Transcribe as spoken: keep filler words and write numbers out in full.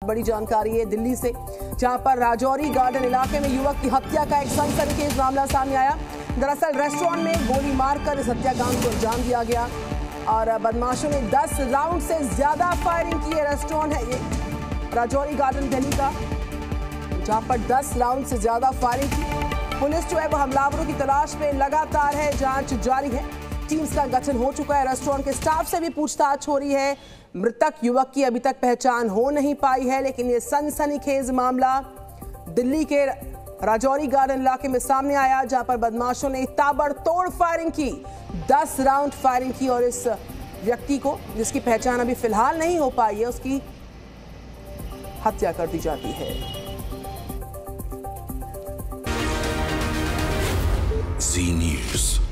बड़ी जानकारी है दिल्ली से, जहां पर राजौरी गार्डन इलाके में युवक की हत्या का एक सनसनीखेज मामला सामने आया। दरअसल रेस्टोरेंट में गोली मारकर इस हत्याकांड को अंजाम दिया गया और बदमाशों ने दस राउंड से ज्यादा फायरिंग की है। रेस्टोरेंट है ये राजौरी गार्डन दिल्ली का, जहां पर दस राउंड से ज्यादा फायरिंग की। पुलिस जो है वो हमलावरों की तलाश में लगातार है, जांच जारी है। टीम्स का गठन हो चुका है। रेस्टोरेंट के स्टाफ से भी पूछताछ हो रही है। मृतक युवक की अभी तक पहचान हो नहीं पाई है, लेकिन ये सनसनीखेज मामला दिल्ली के राजौरी गार्डन इलाके में सामने आया, जहां पर बदमाशों ने ताबड़तोड़ फायरिंग की, दस राउंड फायरिंग की और इस व्यक्ति को, जिसकी पहचान अभी फिलहाल नहीं हो पाई है, उसकी हत्या कर दी जाती है। जी न्यूज़।